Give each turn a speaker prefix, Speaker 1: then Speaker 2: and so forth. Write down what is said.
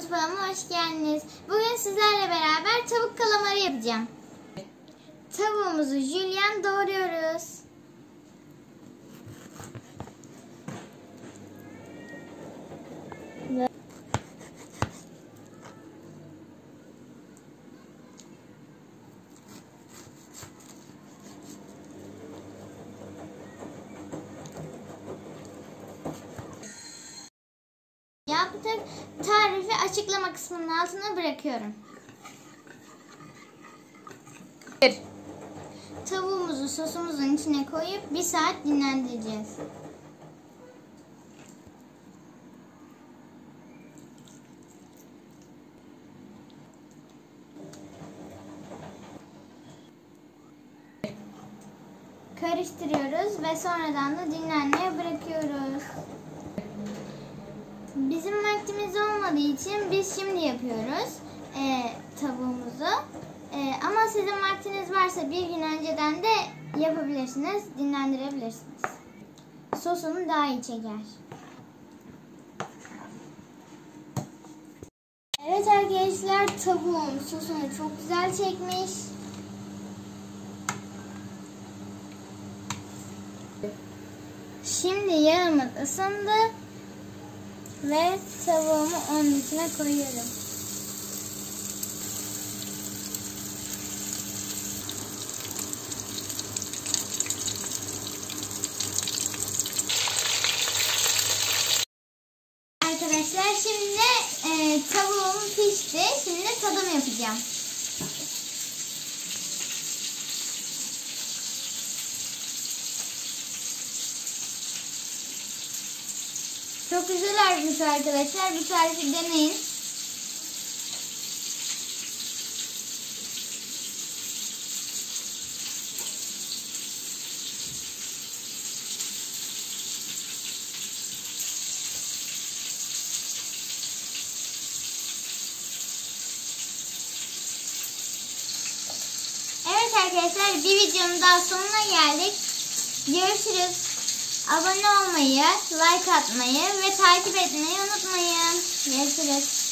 Speaker 1: Mutfağıma hoş geldiniz. Bugün sizlerle beraber tavuk kalamarı yapacağım. Tavuğumuzu jülyen doğruyoruz. Yaptık. Tarifi açıklama kısmının altına bırakıyorum. Tavuğumuzu sosumuzun içine koyup 1 saat dinlendireceğiz. Karıştırıyoruz ve sonradan da dinlenmeye bırakıyoruz. Bizim vaktimiz olmadığı için biz şimdi yapıyoruz tavuğumuzu. Ama sizin vaktiniz varsa bir gün önceden de yapabilirsiniz, dinlendirebilirsiniz. Sosunu daha iyi çeker. Evet arkadaşlar, tavuğun sosunu çok güzel çekmiş. Şimdi yağımız ısındı. Ve tavuğumu onun içine koyuyorum. Arkadaşlar şimdi tavuğum pişti. Şimdi tadım yapacağım. Çok güzel olmuş arkadaşlar. Bu tarifi deneyin. Evet arkadaşlar, bir videonun daha sonuna geldik. Görüşürüz. Abone olmayı, like atmayı ve takip etmeyi unutmayın. Görüşürüz.